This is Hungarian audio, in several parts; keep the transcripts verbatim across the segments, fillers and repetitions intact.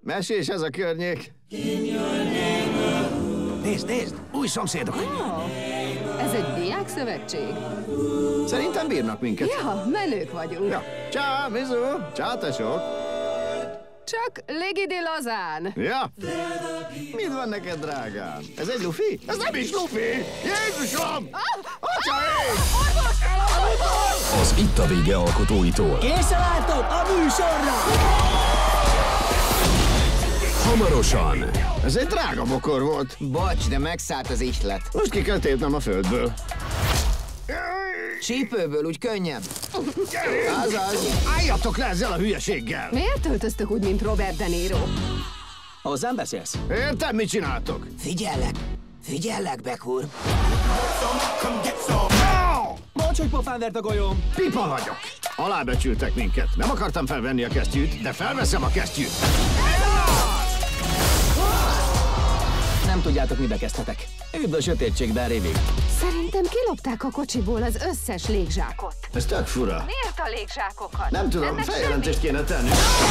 Mesés ez a környék. Nézd, nézd! Új szomszédok! Oh, ez egy diákszövetség? Szerintem bírnak minket. Ja, menők vagyunk. Ja. Csá, Mizu! Csá, tesók! Csak légidi lazán. Ja? Mit van neked, drágám? Ez egy lufi? Ez nem is lufi! Jézusom! Atyaim! Az Itt a Vége alkotóitól. Készen álltok a műsorra! Hamarosan. Ez egy drága bokor volt. Bocs, de megszállt az ihlet. Most ki kell tépnem a földből. Sípőből úgy könnyebb. Azaz! Álljatok le ezzel a hülyeséggel! Miért öltöztök úgy, mint Robert De Niro? Hozzám beszélsz? Értem, mit csináltok? Figyellek! Figyellek, Beck úr! Bocs, hogy pofán vert a golyóm. Pipa vagyok! Alábecsültek minket. Nem akartam felvenni a kesztyűt, de felveszem a kesztyűt. Nem tudjátok, mibe kezdhetek. Üdv a sötétségben, Rivi. Szerintem kilopták a kocsiból az összes légzsákot. Ez tök fura. Miért a légzsákokat? Nem tudom, Ennek feljelentést kéne tenni.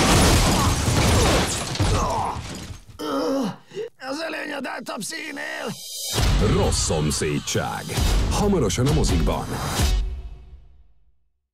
Az elényedeltabb színél! Rossz szomszédság. Hamarosan a mozikban.